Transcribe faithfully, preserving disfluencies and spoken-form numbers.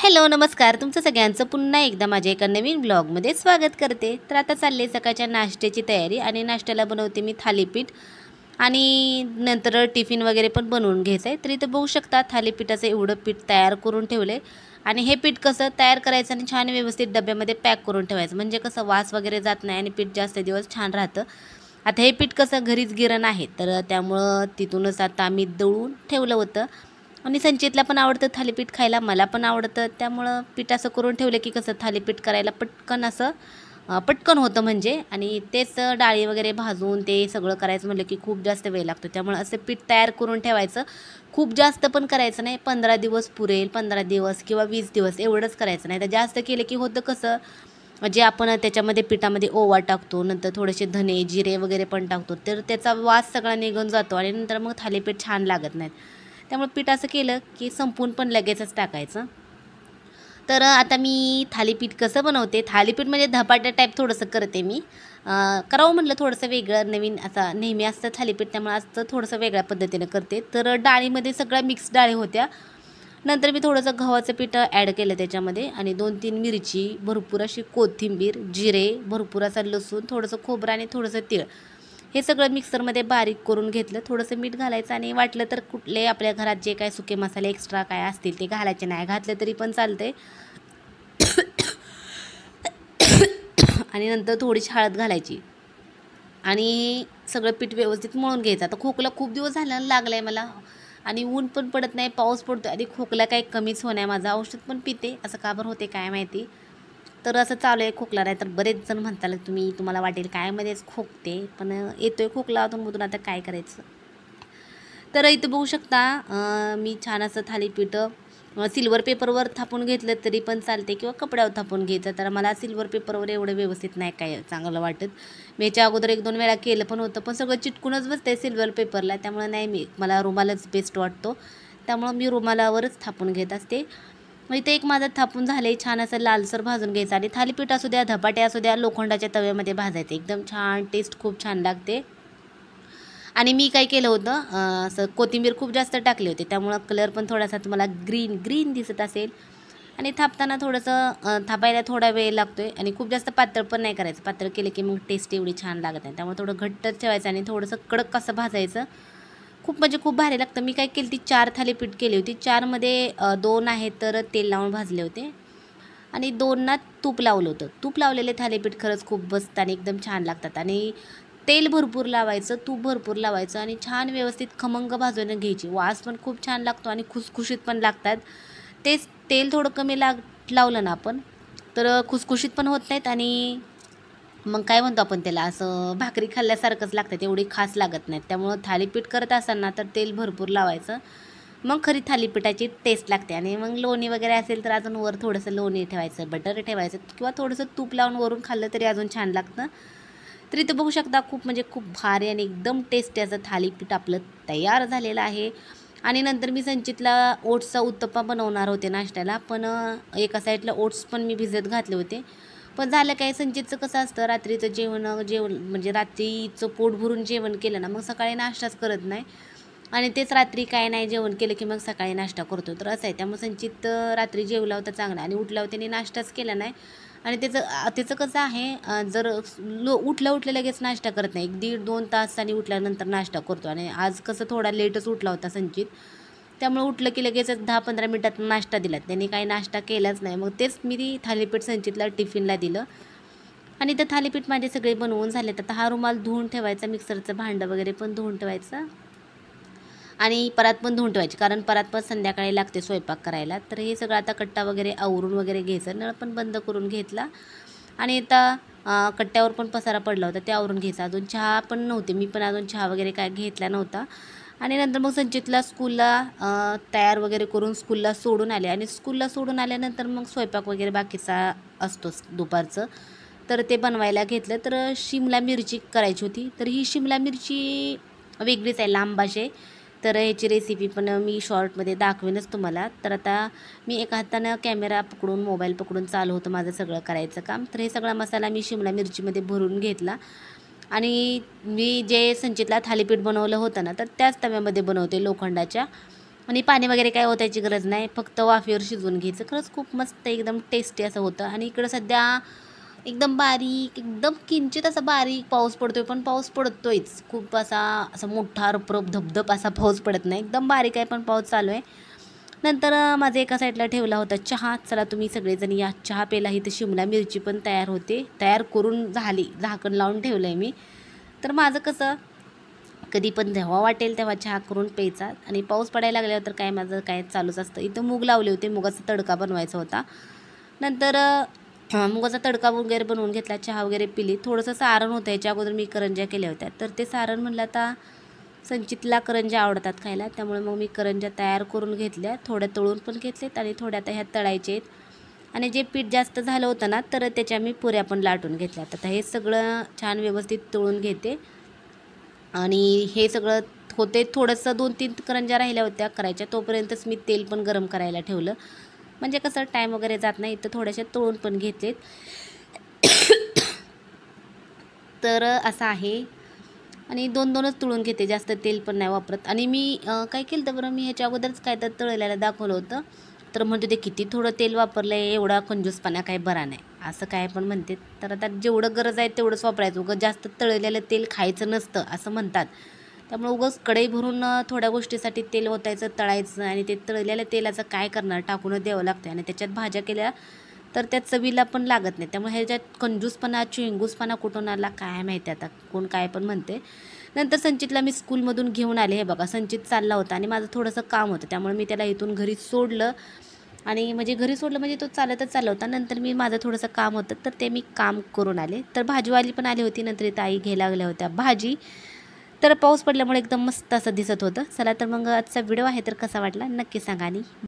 Hello नमस्कार, तुमचं सगळ्यांचं पुन्हा एकदा माझ्या एका नवीन ब्लॉगमध्ये स्वागत करते। तर आता चालले सकाळच्या नाश्त्याची तयारी आणि नाश्त्याला बनवते मी थालीपीठ आणि नंतर टिफिन वगैरे पण बनवून घ्यायचं आहे। तर इथे बघू शकता थालीपीठाचं एवढं पीठ तयार करून ठेवले आणि हे पीठ कसं तयार करायचं आणि छान व्यवस्थित डब्यामध्ये पॅक करून ठेवायचं, म्हणजे कसं वास वगैरे जात नाही आणि पीठ जास्त दिवस छान राहतं। आता हे पीठ कसं घरीच गिरण आहे, तर त्यामुळं तिथूनच आता आम्ही दळून ठेवलं होतं आणि संचितला पण आवडतं थालीपीठ खायला, मला पण आवडतं, त्यामुळं पीठ असं करून ठेवलं की कसं थालीपीठ करायला पटकन असं पटकन होतं म्हणजे। आणि तेच डाळी वगैरे भाजून ते सगळं करायचं म्हटलं की खूप जास्त वेळ लागतो, त्यामुळे असं पीठ तयार करून ठेवायचं। खूप जास्त पण करायचं नाही, पंधरा दिवस पुरेल, पंधरा दिवस किंवा वीस दिवस एवढंच करायचं नाही, तर जास्त केलं की होतं कसं जे आपण त्याच्यामध्ये पिठामध्ये ओवा टाकतो, नंतर थोडेसे धने जिरे वगैरे पण टाकतो, तर त्याचा वास सगळा निघून जातो आणि नंतर मग थालीपीठ छान लागत नाहीत। त्यामुळे पीठ असं केलं की संपून पण लगेचच टाकायचं। तर आता मी थालीपीठ कसं बनवते, थालीपीठ म्हणजे धपाट्या टाईप थोडंसं करते मी, करावं म्हटलं थोडंसं वेगळं नवीन, आता नेहमी असतं थालीपीठ त्यामुळे असतं थोडंसं वेगळ्या पद्धतीनं करते। तर डाळीमध्ये सगळ्या मिक्स डाळी होत्या, नंतर मी थोडंसं गव्हाचं पीठ ॲड केलं त्याच्यामध्ये आणि दोन तीन मिरची, भरपूर अशी कोथिंबीर, जिरे, भरपूर असा लसूण, थोडंसं खोबरं आणि थोडंसं तीळ, हे सगळं मिक्सरमध्ये बारीक करून घेतलं। थोडंसं मीठ घालायचं आणि वाटलं तर कुठले आपल्या घरात जे काय सुके मसाले एक्स्ट्रा काय असतील ते घालायचे, नाही घातलं तरी पण चालते। आणि नंतर थोडीशी हळद घालायची आणि सगळं पीठ व्यवस्थित मळून घ्यायचं। आता खोकला खूप दिवस झाला लागला आहे मला आणि ऊन पण पडत नाही, पाऊस पडतो आणि खोकला काही कमीच होणार, माझं औषध पण पिते, असं का बरं होते काय माहिती। तर असं चालू आहे खोकला, नाही तर बरेच जण म्हणताल तुम्ही तुम्हाला वाटेल काय मध्येच खोकते, पण येतोय खोकला अधून मधून, आता काय करायचं। तर इथं बघू शकता मी छान असं थालीपीठ सिल्वर पेपरवर थापून घेतलं तरी पण चालते किंवा कपड्यावर थापून घ्यायचं, तर मला सिल्वर पेपरवर एवढं व्यवस्थित नाही काय चांगलं वाटत। मी याच्या अगोदर एक दोन वेळा केलं पण होतं, पण सगळं चिटकूनच बसतंय सिल्वर पेपरला, त्यामुळे नाही, मी मला रुमालच बेस्ट वाटतो, त्यामुळं मी रुमालावरच थापून घेत असते। मग इथे एक माझं थापून झाले, छान असं लालसर भाजून घ्यायचं आणि थालीपीठ असू द्या, धपाटे असू द्या, लोखंडाच्या तव्यामध्ये भाजायचे, एकदम छान टेस्ट खूप छान लागते। आणि मी काय केलं होतं, असं कोथिंबीर खूप जास्त टाकली होती, त्यामुळं कलर पण थोडासा तुम्हाला ग्रीन ग्रीन दिसत असेल आणि थापताना थोडंसं थापायला थोडा वेळ लागतो आहे आणि खूप जास्त पातळ पण नाही करायचं, पातळ केलं की मग टेस्ट एवढी छान लागत नाही, त्यामुळे थोडं घट्टच ठेवायचं आणि थोडंसं कडक कसं भाजायचं, खूप म्हणजे खूप भारी लागतं। मी काय केली ती चार थालीपीठ केली होती, चारमध्ये दोन आहे तर तेल लावून भाजले होते आणि दोनना तूप लावलं होतं। तूप लावलेले थालीपीठ खरंच खूप बसतं आणि एकदम छान लागतात आणि तेल भरपूर लावायचं, तूप भरपूर लावायचं आणि छान व्यवस्थित खमंग भाजून घ्यायची, वास पण खूप छान लागतो आणि खुसखुशीत पण लागतात। तेच तेल थोडं कमी लाग लावलं ना आपण तर खुसखुशीत पण होत नाहीत आणि मग काय म्हणतो आपण त्याला, असं भाकरी खाल्ल्यासारखंच लागतं, एवढी खास लागत नाहीत। त्यामुळं थालीपीठ करत असताना तर तेल भरपूर लावायचं, मग खरी थालीपीठाची टेस्ट लागते। आणि मग लोणी वगैरे असेल तर अजून वर थोडंसं लोणी ठेवायचं, बटर ठेवायचं किंवा थोडंसं तूप लावून वरून खाल्लं तरी अजून छान लागतं। तर इथं बघू शकता खूप म्हणजे खूप भारी आणि एकदम टेस्टी असं थालीपीठ आपलं तयार झालेलं आहे। आणि नंतर मी संचितला ओट्सचा उत्तप्पा बनवणार होते नाश्त्याला, पण एका साईडला ओट्स पण मी भिजत घातले होते, पण झालं काय, संचितचं कसं असतं रात्रीचं जेवण जेवण म्हणजे रात्रीचं पोट भरून जेवण केलं ना मग सकाळी नाश्ताच करत नाही आणि तेच रात्री काय नाही जेवण केलं की मग सकाळी नाश्ता करतो, तर असं आहे। त्यामुळे संचित रात्री जेवला होता चांगला आणि उठल्यावर त्याने नाश्ताच केला नाही आणि त्याचं त्याचं कसं आहे, जर लो उठल्या उठल्या लगेच नाश्ता करत नाही, एक दीड दोन तास आणि उठल्यानंतर नाश्ता करतो आणि आज कसं थोडा लेटच उठला होता संचित, त्यामुळे उठलं की लगेच दहा पंधरा मिनटात नाश्ता दिला, त्यांनी काही नाश्ता केलाच नाही। मग तेच मी ती थालीपीठ संचितला टिफिनला दिलं आणि ते थालीपीठ माझे सगळे बनवून झालेत। आता हा रुमाल धुवून ठेवायचा, मिक्सरचं भांडं वगैरे पण धुवून ठेवायचं आणि परात पण धुवून ठेवायची, कारण परात पण संध्याकाळी लागते स्वयंपाक करायला। तर हे सगळं आता कट्टा वगैरे आवरून वगैरे घ्यायचं, नळ पण बंद करून घेतला आणि आता कट्ट्यावर पण पसारा पडला होता ते आवरून घ्यायचा। अजून चहा पण नव्हते, मी पण अजून चहा वगैरे काय घेतला नव्हता आणि नंतर मग संचितला स्कूलला तयार वगैरे करून स्कूलला सोडून आले आणि स्कूलला सोडून आल्यानंतर मग स्वयंपाक वगैरे बाकीचा असतोच दुपारचं, तर ते बनवायला घेतलं। तर शिमला मिरची करायची होती, तर ही शिमला मिरची वेगळीच आहे, लांब अशी, तर ह्याची रेसिपी पण मी शॉर्टमध्ये दाखवेनच तुम्हाला। तर आता मी एका हातानं कॅमेरा पकडून मोबाईल पकडून चालू होतं माझं सगळं करायचं काम, तर हे सगळा मसाला मी शिमला मिरचीमध्ये भरून घेतला आणि मी जे संचितला थालीपीठ बनवलं होतं ना तर त्याच तव्यामध्ये बनवते लोखंडाच्या, आणि पाणी वगैरे काय ओतायची गरज नाही, फक्त वाफेवर शिजवून घ्यायचं. खरंच खूप मस्त एकदम टेस्टी असं होतं. आणि इकडं सध्या एकदम बारीक, एकदम किंचित असा बारीक पाऊस पडतोय, पण पाऊस पडतोयच. खूप असा असा मोठा रपरप धबधब असा पाऊस पडत नाही, एकदम बारीक आहे, पण पाऊस चालू आहे. नंतर माझे एका साईडला ठेवला होता चहा. चला तुम्ही सगळेजण या चहा प्यायला. इथं शिमला मिरची पण तयार होते, तयार करून झाली, झाकण लावून ठेवलं आहे मी. तर माझं कसं कधी पण जेव्हा वाटेल तेव्हा चहा करून प्यायचा. आणि पाऊस पडायला लागल्यावर तर काय माझं काय चालूच असतं. इथं मूग लावले होते, मुगाचा तडका बनवायचा होता. नंतर मुगाचा तडका वगैरे बनवून घेतला, चहा वगैरे पिली. थोडंसं सारण होतं, याच्या अगोदर मी करंज्या केल्या होत्या, तर ते सारण म्हणलं आता संचितला करंज्या आवडतात खायला, त्यामुळे मग मी करंज्या तयार करून घेतल्या. थोड्या तळून पण घेतलेत आणि थोड्या आता ह्या तळायचे आहेत. आणि जे पीठ जास्त झालं होतं ना, तर त्याच्या मी पुऱ्या पण लाटून घेतल्या. आता हे सगळं छान व्यवस्थित तळून घेते. आणि हे सगळं होते, थोडंसं दोन तीन करंज्या राहिल्या होत्या करायच्या, तोपर्यंतच मी तेल पण गरम करायला ठेवलं. म्हणजे कसं टाईम वगैरे जात नाही. तर थोड्याशा तळून पण घेतलेत. तर असं आहे. आणि दोन दोनच तळून घेते, जास्त तेल पण नाही वापरत. आणि मी काय केलं तर बरं, मी ह्याच्या अगोदरच काय तर तळलेलं दाखवलं होतं, तर म्हणते ते किती थोडं तेल वापरलं आहे, एवढा कंजूसपणा काही बरा नाही, असं काय पण म्हणते. तर आता जेवढं गरज आहे तेवढंच वापरायचं, उगाच जास्त तळलेलं तेल खायचं नसतं असं म्हणतात. त्यामुळे उगाच कढई भरून थोड्या गोष्टीसाठी तेल ओतायचं, तळायचं, आणि ते तळलेल्या तेलाचं काय करणार, टाकूनच द्यावं लागतं. आणि त्याच्यात भाज्या केल्या तर त्या चवीला पण लागत नाही. त्यामुळे ह्याच्यात कंजूसपणा, चेंगूसपणा कुठून आला काय माहिती, आता कोण काय पण म्हणते. नंतर संचितला मी स्कूलमधून घेऊन आले. हे बघा, संचित चालला होता आणि माझं थोडंसं काम होतं, त्यामुळे मी त्याला इथून घरी सोडलं. आणि म्हणजे घरी सोडलं म्हणजे तो चालतच चालला होता. नंतर मी माझं थोडंसं काम होतं, तर ते मी काम करून आले. तर भाजीवाली पण आली होती, नंतर इथं आई घ्यायला लागल्या होत्या भाजी. तर पाऊस पडल्यामुळे एकदम मस्त असं दिसत होतं. चला तर मग आजचा व्हिडिओ आहे तर कसा वाटला नक्की सांगा. आणि